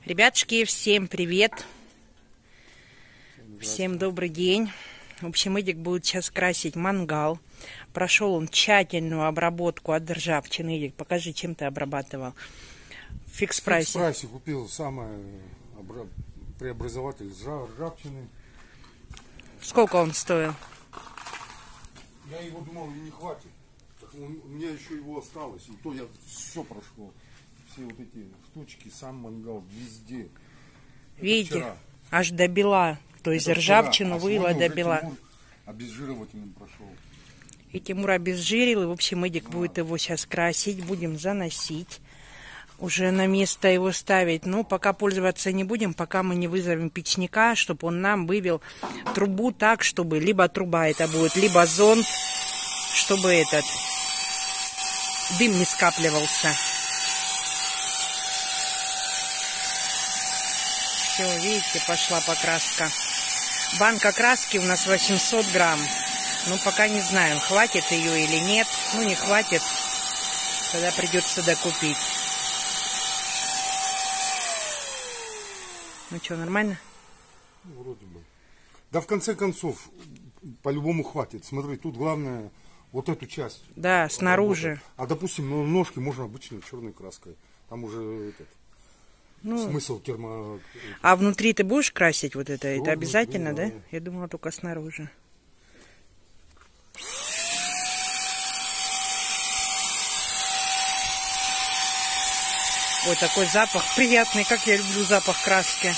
Ребятушки, всем привет! Всем добрый день! В общем, Эдик будет сейчас красить мангал. Прошел он тщательную обработку от ржавчины. Эдик, покажи, чем ты обрабатывал. В фикс-прайсе. В фикс-прайсе купил самый преобразователь ржавчины. Сколько он стоил? Я его думал, не хватит. У меня еще его осталось. И то я все прошло. Все вот эти штучки, сам мангал, везде. Видите, аж до бела. То есть ржавчину выла до бела. Обезжиривателем прошел. И Тимур обезжирил. И, в общем, Эдик будет его сейчас красить. Будем заносить. Уже на место его ставить. Но пока пользоваться не будем, пока мы не вызовем печника, чтобы он нам вывел трубу так, чтобы либо труба это будет, либо зонд, чтобы этот дым не скапливался. Все, видите, пошла покраска. Банка краски у нас 800 грамм. Ну, пока не знаем, хватит ее или нет. Ну, не хватит, тогда придется докупить. Ну что, нормально? Ну, вроде бы. Да, в конце концов, по-любому хватит. Смотри, тут главное вот эту часть. Да, снаружи. А, допустим, ножки можно обычной черной краской. Там уже смысл термо... А внутри ты будешь красить вот это? Ну, это обязательно, внутри, да? Я думала, только снаружи. Ой, такой запах приятный, как я люблю запах краски.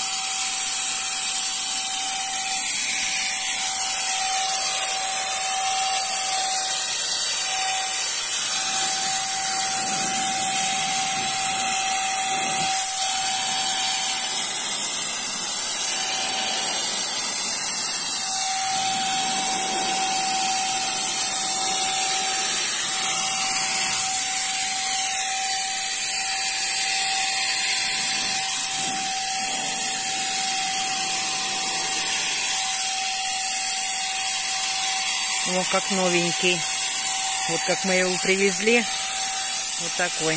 Вот как новенький. Вот как мы его привезли. Вот такой.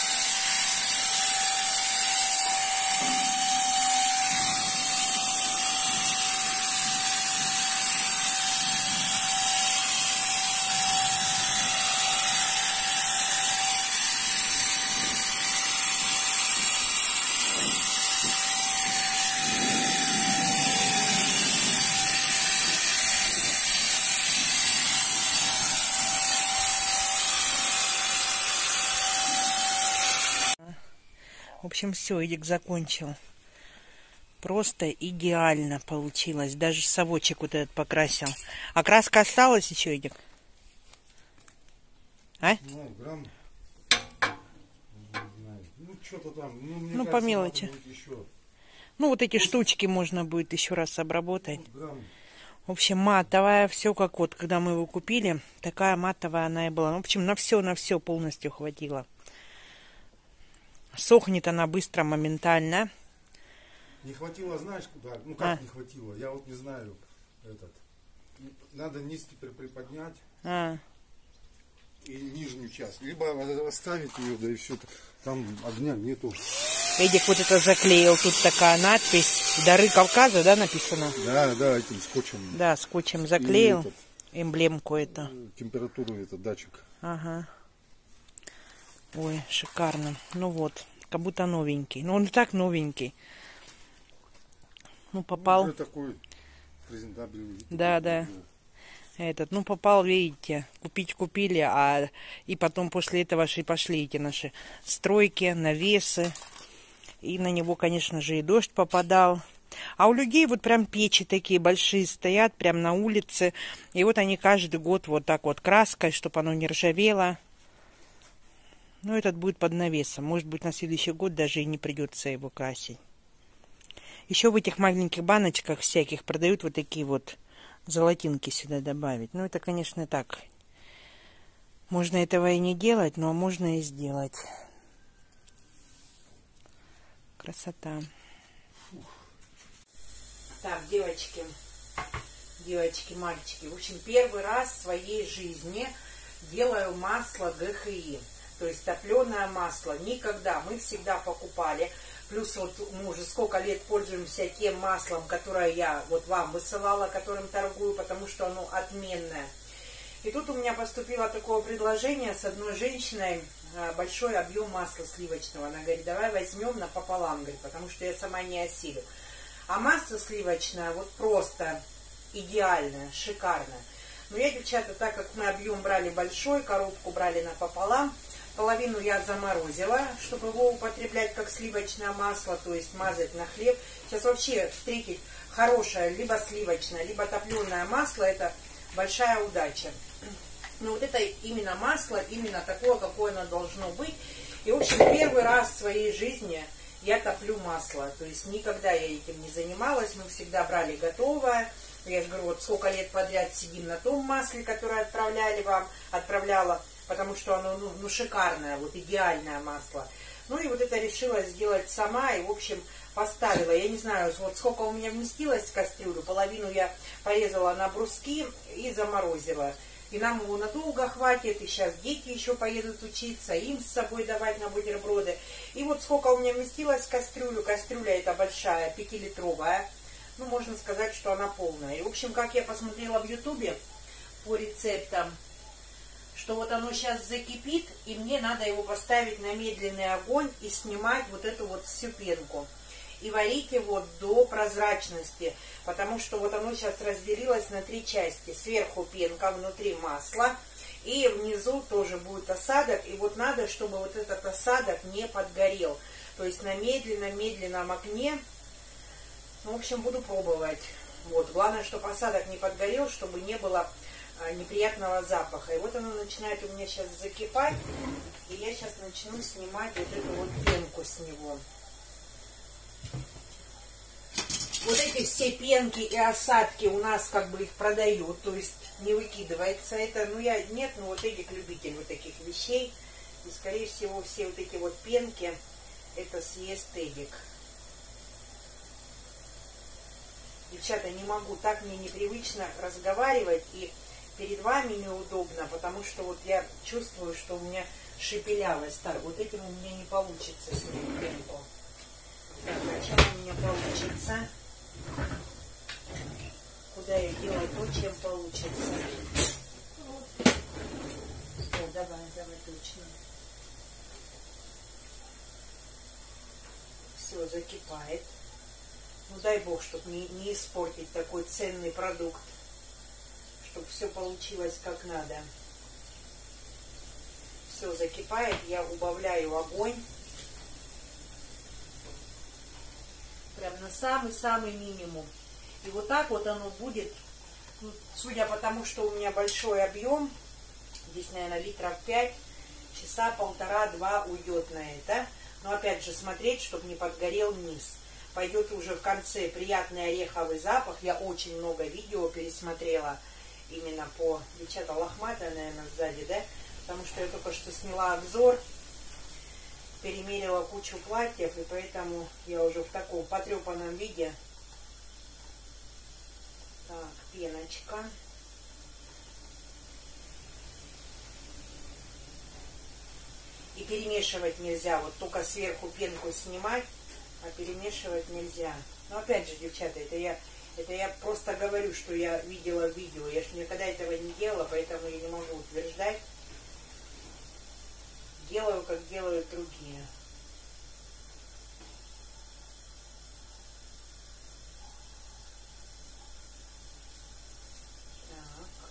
В общем, все, Эдик закончил. Просто идеально получилось. Даже совочек вот этот покрасил. А краска осталась еще, Эдик? А? Ну, грамм. Не знаю. Ну, что-то там. Мне кажется, по мелочи. Ну, вот эти штучки можно будет еще раз обработать. Ну, в общем, матовая. Все как вот, когда мы его купили. Такая матовая она и была. Ну, в общем, на все полностью хватило. Сохнет она быстро, моментально. Не хватило, знаешь, куда? Ну как не хватило? Я вот не знаю. Надо низ теперь приподнять. И нижнюю часть. Либо оставить ее, да и все. Там огня нету. Эдик вот это заклеил. Тут такая надпись. Дары Кавказа, да, написано? Да, этим скотчем. Да, скотчем заклеил. Эмблемку эту. Температуру, это датчик. Ага. Ой, шикарно. Ну вот, как будто новенький. Ну он и так новенький. Ну попал. Ну, такой презентабельный. Да. Этот, ну попал, видите, купили, и потом после этого же и пошли эти наши стройки, навесы. И на него, конечно же, и дождь попадал. А у людей вот прям печи такие большие стоят, прям на улице. И вот они каждый год вот так вот краской, чтобы оно не ржавело. Ну, этот будет под навесом. Может быть, на следующий год даже и не придется его красить. Еще в этих маленьких баночках всяких продают вот такие вот золотинки сюда добавить. Ну, это, конечно, так. Можно этого и не делать, но можно и сделать. Красота. Так, девочки, мальчики. В общем, первый раз в своей жизни делаю масло ГХИ. То есть топленое масло. Никогда. Мы всегда покупали Плюс вот мы уже сколько лет пользуемся тем маслом, которое я вот вам высылала, которым торгую, потому что оно отменное. И тут у меня поступило такое предложение с одной женщиной, большой объем масла сливочного. Она говорит, давай возьмем напополам, говорит, потому что я сама не осилю. А масло сливочное вот просто идеальное, шикарное. Но я, девчата, так как мы объем брали большой, коробку брали напополам, половину я заморозила, чтобы его употреблять как сливочное масло, то есть мазать на хлеб. Сейчас вообще встретить хорошее либо сливочное, либо топленое масло, это большая удача. Но вот это именно масло, именно такое, какое оно должно быть. И, в общем, первый раз в своей жизни я топлю масло. То есть никогда я этим не занималась, мы всегда брали готовое. Я же говорю, вот сколько лет подряд сидим на том масле, которое отправляла, потому что оно ну, шикарное, вот идеальное масло. Ну и вот это решила сделать сама, и в общем поставила. Я не знаю, вот сколько у меня вместилось в кастрюлю, половину я порезала на бруски и заморозила. И нам его надолго хватит, и сейчас дети еще поедут учиться, им с собой давать на бутерброды. И вот сколько у меня вместилось в кастрюлю, кастрюля эта большая, 5-литровая, ну можно сказать, что она полная. И в общем, как я посмотрела в ютубе по рецептам, что вот оно сейчас закипит, и мне надо его поставить на медленный огонь и снимать вот эту вот всю пенку. И варить его до прозрачности, потому что вот оно сейчас разделилось на 3 части. Сверху пенка, внутри масло, и внизу тоже будет осадок. И вот надо, чтобы вот этот осадок не подгорел. То есть на медленном огне. Ну, в общем, буду пробовать. Вот. Главное, чтобы осадок не подгорел, чтобы не было неприятного запаха. И вот оно начинает у меня сейчас закипать. И я сейчас начну снимать вот эту вот пенку с него. Вот эти все пенки и осадки у нас как бы их продают, то есть не выкидывается это. Ну я нет, но вот Эдик любитель вот таких вещей. И скорее всего все вот эти вот пенки это съест Эдик. Девчата, не могу, так мне непривычно разговаривать и перед вами неудобно, потому что вот я чувствую, что у меня шепелявость. Так, вот этим у меня не получится снять пенку. Так, а чем у меня получится? Куда я делаю то, чем получится? О, давай точно. Все, закипает. Ну дай бог, чтобы не испортить такой ценный продукт. Чтобы все получилось как надо. Все закипает, я убавляю огонь. Прям на самый-самый минимум. И вот так вот оно будет, ну, судя по тому, что у меня большой объем, здесь, наверное, литров 5, часа 1,5-2 уйдет на это. Но опять же смотреть, чтобы не подгорел низ. Пойдет уже в конце приятный ореховый запах. Я очень много видео пересмотрела именно по... Девчата, лохматая, наверное, сзади, да? Потому что я только что сняла обзор. Перемерила кучу платьев, и поэтому я уже в таком потрепанном виде. Так, пеночка. И перемешивать нельзя. Вот только сверху пенку снимать, а перемешивать нельзя. Но опять же, девчата, это я просто говорю, что я видела в видео. Я же никогда этого не делала, поэтому я не могу утверждать. Делаю, как делают другие. Так.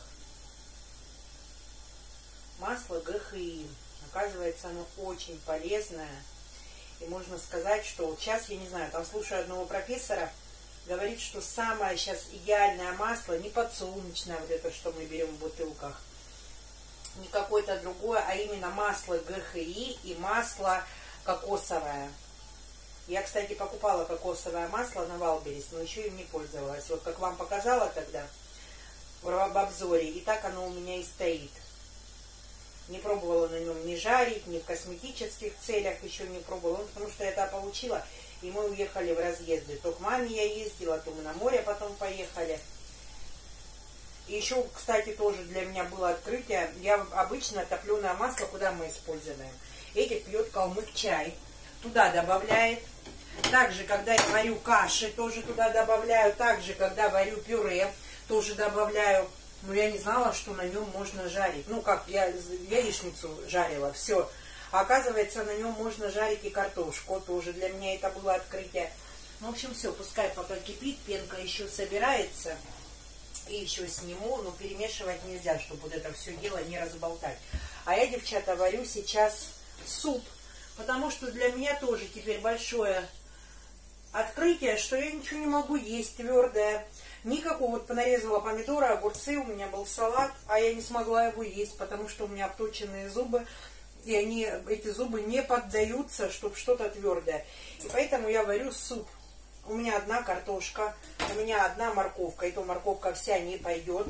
Масло ГХИ. Оказывается, оно очень полезное. И можно сказать, что вот сейчас, я не знаю, там слушаю одного профессора, говорит, что самое сейчас идеальное масло, не подсолнечное, вот это, что мы берем в бутылках, не какое-то другое, а именно масло ГХИ и масло кокосовое. Я, кстати, покупала кокосовое масло на Валберес, но еще им не пользовалась. Вот как вам показала тогда в обзоре, и так оно у меня и стоит. Не пробовала на нем ни жарить, ни в косметических целях еще не пробовала, потому что я это получила, и мы уехали в разъезды. То к маме я ездила, то мы на море потом поехали. И еще, кстати, тоже для меня было открытие. Я обычно топленое масло, куда мы используем? Эдик пьет калмык чай. Туда добавляет. Также, когда я варю каши, тоже туда добавляю. Также, когда варю пюре, тоже добавляю. Но я не знала, что на нем можно жарить. Ну, как я яичницу жарила, все. А оказывается, на нем можно жарить и картошку. Тоже для меня это было открытие. Ну, в общем, все, пускай пока кипит, пенка еще собирается. И еще сниму, но перемешивать нельзя, чтобы вот это все дело не разболтать. А я, девчата, варю сейчас суп. Потому что для меня тоже теперь большое открытие, что я ничего не могу есть твердое. Никакого, вот понарезала помидоры, огурцы, у меня был салат, а я не смогла его есть, потому что у меня обточенные зубы, и эти зубы не поддаются, чтобы что-то твердое. И поэтому я варю суп. У меня одна картошка, у меня одна морковка, и то морковка вся не пойдет.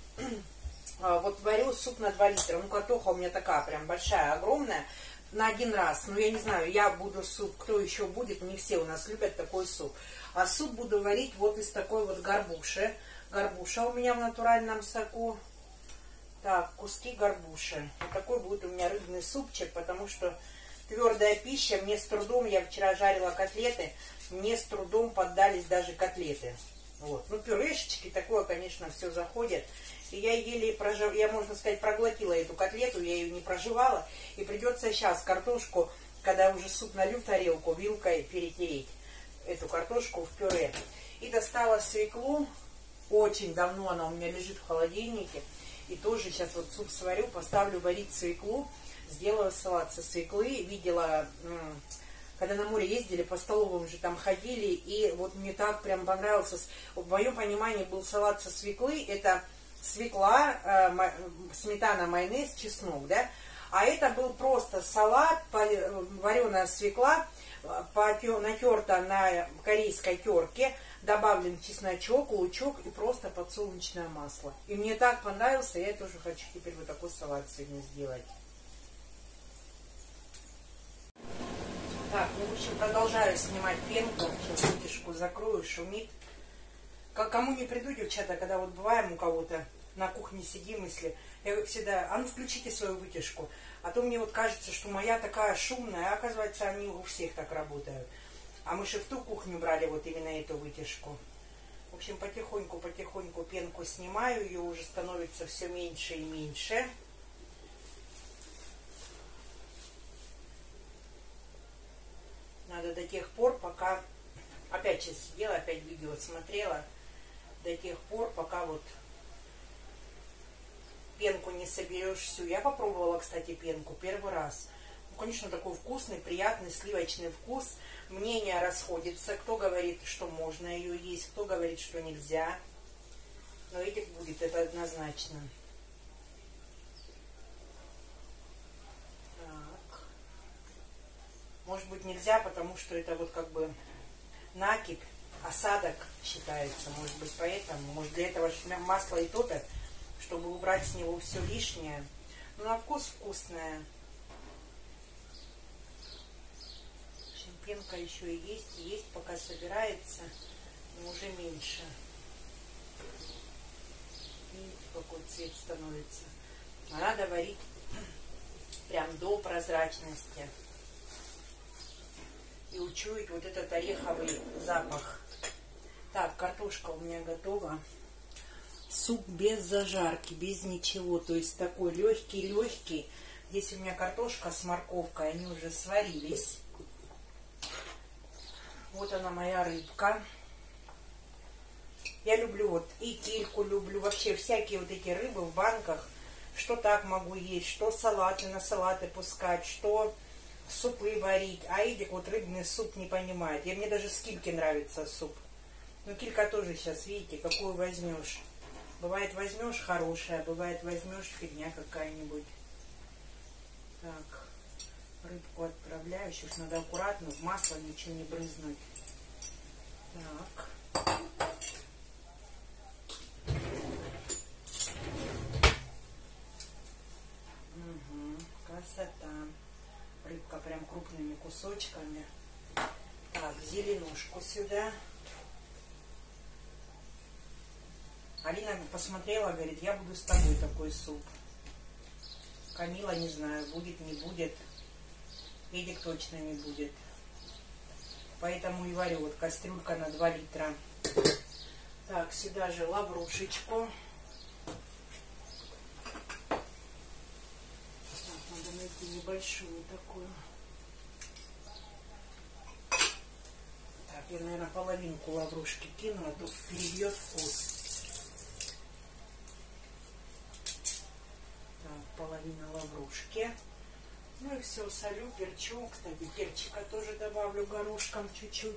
Вот варю суп на 2 литра. Ну, картоха у меня такая прям большая, огромная, на 1 раз. Ну, я не знаю, я буду суп, кто еще будет, не все у нас любят такой суп. А суп буду варить вот из такой вот горбуши. Горбуша у меня в натуральном соку. Так, куски горбуши. Вот такой будет у меня рыбный супчик, потому что твердая пища, мне с трудом, я вчера жарила котлеты, мне с трудом поддались даже котлеты. Вот. Ну, пюрешечки, такое, конечно, все заходит. И я еле я, можно сказать, проглотила эту котлету, я ее не проживала. И придется сейчас картошку, когда уже суп налью в тарелку, вилкой перетереть эту картошку в пюре. И достала свеклу. Очень давно она у меня лежит в холодильнике. И тоже сейчас вот суп сварю, поставлю варить свеклу. Сделаю салат со свеклы. Видела, когда на море ездили, по столовым же там ходили. И вот мне так прям понравился. В моем понимании был салат со свеклы. Это свекла, сметана, майонез, чеснок, да? А это был просто салат, вареная свекла, натерта на корейской терке, добавлен чесночок, лучок и просто подсолнечное масло. И мне так понравился, я тоже хочу теперь вот такой салат сегодня сделать. Так, ну, в общем, продолжаю снимать пенку. Сейчас вытяжку закрою, шумит. Кому не приду, девчата, когда вот бываем у кого-то, на кухне сидим, если я как всегда, а ну включите свою вытяжку. А то мне вот кажется, что моя такая шумная, а оказывается, они у всех так работают. А мы же в ту кухню брали вот именно эту вытяжку. В общем, потихоньку пенку снимаю, ее уже становится все меньше и меньше. Надо до тех пор, пока... Опять сейчас сидела, опять видео смотрела. До тех пор, пока вот пенку не соберешь всю. Я попробовала, кстати, пенку первый раз. Ну, конечно, такой вкусный, приятный, сливочный вкус. Мнения расходятся. Кто говорит, что можно ее есть, кто говорит, что нельзя. Но этих будет, это однозначно. Так. Может быть, нельзя, потому что это вот как бы накипь, осадок считается. Может быть, поэтому. Может, для этого масло и топят, чтобы убрать с него все лишнее. Но на вкус вкусная. В общем, пенка еще и есть, пока собирается, но уже меньше. Видите, какой цвет становится. А надо варить прям до прозрачности. И учуять вот этот ореховый запах. Так, картошка у меня готова. Суп без зажарки, без ничего. То есть такой легкий. Здесь у меня картошка с морковкой, они уже сварились. Вот она, моя рыбка. Я люблю вот и кильку люблю, вообще всякие вот эти рыбы в банках. Что так могу есть, что салаты на салаты пускать, что супы варить. А Эдик вот рыбный суп не понимает. Мне даже с кильки нравится суп. Но килька тоже сейчас, видите, какую возьмешь. Бывает возьмешь хорошая, бывает возьмешь фигня какая-нибудь. Так, рыбку отправляю. Сейчас надо аккуратно, в масло ничего не брызнуть. Так. Угу, красота. Рыбка прям крупными кусочками. Так, зеленушку сюда. Алина посмотрела, говорит, я буду с тобой такой суп. Камила, не знаю, будет, не будет. Эдик точно не будет. Поэтому и варю. Вот кастрюлька на 2 литра. Так, сюда же лаврушечку. Так, надо найти небольшую такую. Так, я, наверное, половинку лаврушки кину, а то перебьет вкус. Так, половина лаврушки. Ну и все, солю, перчу. Кстати, перчика тоже добавлю горошком чуть-чуть.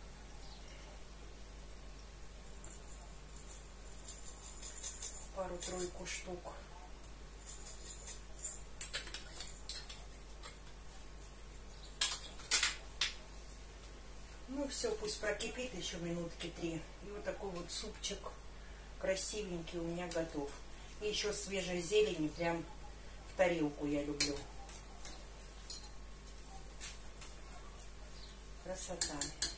Пару-тройку штук. Ну все, пусть прокипит еще минутки 3. И вот такой вот супчик красивенький у меня готов. И еще свежей зелени прям в тарелку я люблю. Красота.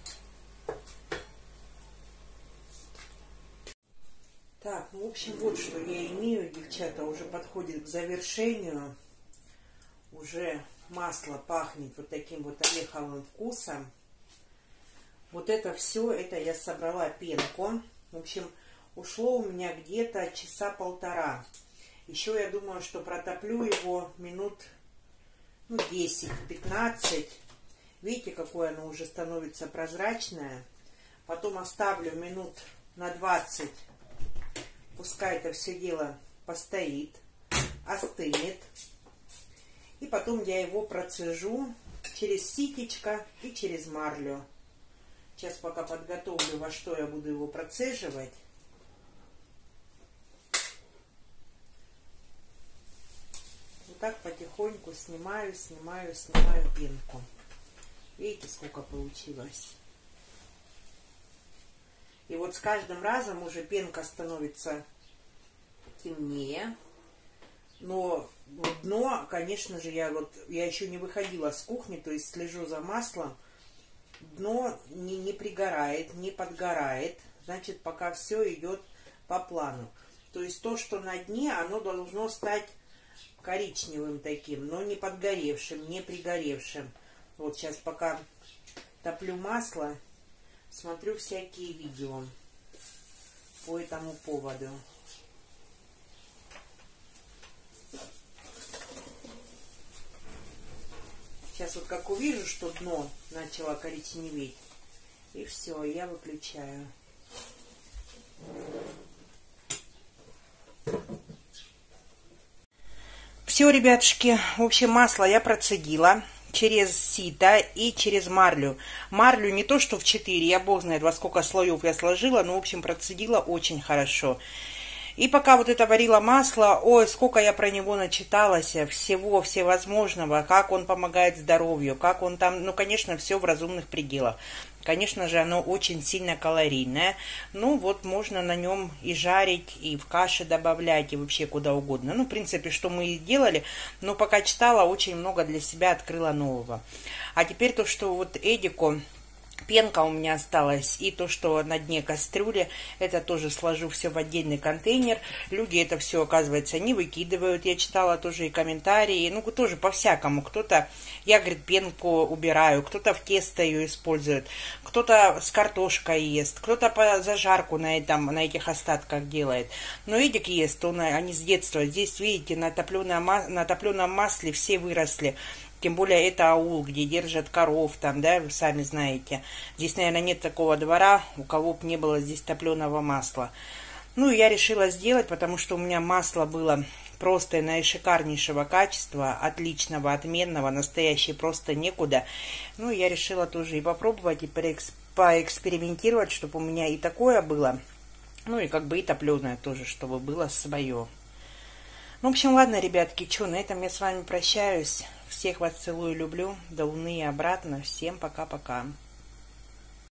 Так, ну в общем вот что я имею, девчата, уже подходит к завершению. Уже масло пахнет вот таким вот ореховым вкусом. Вот это все, это я собрала пенку. В общем, ушло у меня где-то часа полтора. Еще я думаю, что протоплю его минут 10-15. Видите, какое оно уже становится прозрачное. Потом оставлю минут на 20. Пускай это все дело постоит, остынет. И потом я его процежу через ситечко и через марлю. Сейчас пока подготовлю, во что я буду его процеживать. Вот так потихоньку снимаю пенку. Видите, сколько получилось. И вот с каждым разом уже пенка становится темнее. Но дно, конечно же, я еще не выходила с кухни, то есть слежу за маслом. Дно не пригорает, не подгорает. Значит, пока все идет по плану. То есть то, что на дне, оно должно стать коричневым таким, но не подгоревшим, не пригоревшим. Вот сейчас пока топлю масло, смотрю всякие видео по этому поводу. Сейчас вот как увижу, что дно начало коричневеть, и все, я выключаю. Все, ребятушки, в общем, масло я процедила через сито и через марлю. Марлю не то, что в 4, я бог знает, во сколько слоев я сложила, но, в общем, процедила очень хорошо. И пока вот это варила масло, ой, сколько я про него начиталась, всего, всевозможного, как он помогает здоровью, как он там, ну, конечно, все в разумных пределах. Конечно же, оно очень сильно калорийное. Ну, вот можно на нем и жарить, и в каши добавлять, и вообще куда угодно. Ну, в принципе, что мы и делали, но пока читала, очень много для себя открыла нового. А теперь то, что вот Эдику... Пенка у меня осталась, и то, что на дне кастрюли, это тоже сложу все в отдельный контейнер. Люди это все, оказывается, не выкидывают. Я читала тоже и комментарии, ну, тоже по-всякому. Кто-то, я, говорит, пенку убираю, кто-то в тесто ее использует, кто-то с картошкой ест, кто-то зажарку на этих остатках делает. Но Эдик ест, они с детства. Здесь, видите, на топленом масле все выросли. Тем более это аул, где держат коров, там, да, вы сами знаете. Здесь, наверное, нет такого двора, у кого бы не было здесь топленого масла. Ну, я решила сделать, потому что у меня масло было просто наишикарнейшего качества, отличного, отменного, настоящее просто некуда. Ну, я решила тоже и попробовать, и поэкспериментировать, чтобы у меня и такое было. Ну, и как бы и топленое тоже, чтобы было свое. Ну, в общем, ладно, ребятки, что, на этом я с вами прощаюсь. Всех вас целую, люблю. До Луны и обратно. Всем пока-пока.